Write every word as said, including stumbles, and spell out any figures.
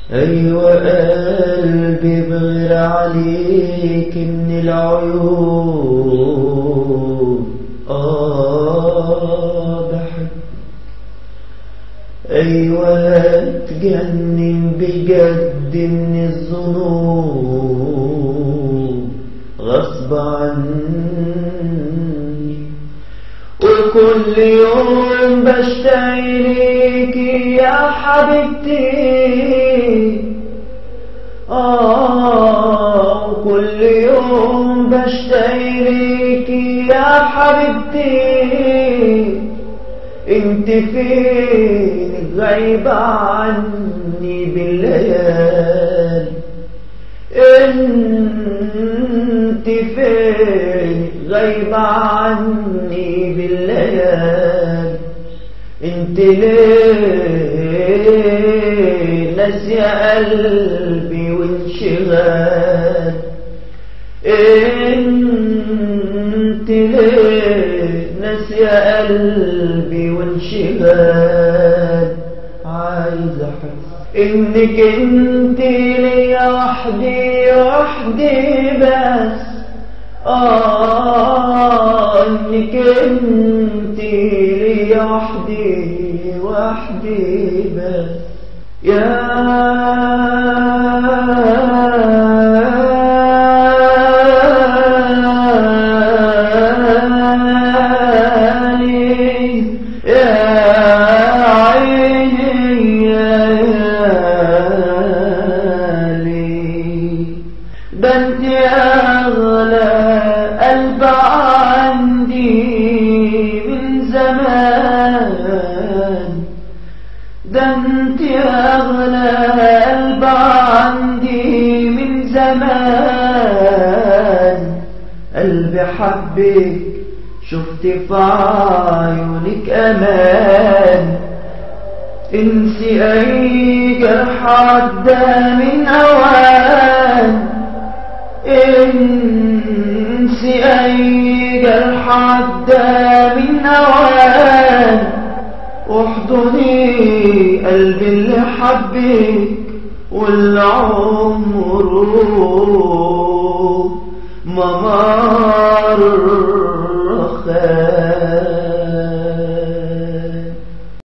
أيوة قلبي بغير عليك من العيون، آه بحب. أيوة اتجنن بجد من الظنون غصب عني، وكل يوم بشتاق ليكي يا حبيبتي، آه وكل يوم بشتاق ليكي يا حبيبتي. انت فين غايبة عني بالليالي، انت فين غايبة عني بالليالي. انت ليه ناسية قلبي وانشغال، انت ليه ناسية قلبي وانشغال. عايز احس انك انت ليا وحدي وحدي بس، آه انك انت ليا وحدي وحدي بس. يا ده انت اغلى قلب عندي من زمان، ده انت اغلى قلب عندي من زمان. قلبي حبك شفت في عيونك امان، انسي اي جرح عدى من اوان، انسي اي جرح عدى من اوان. واحضني قلبي اللي حبك والعمر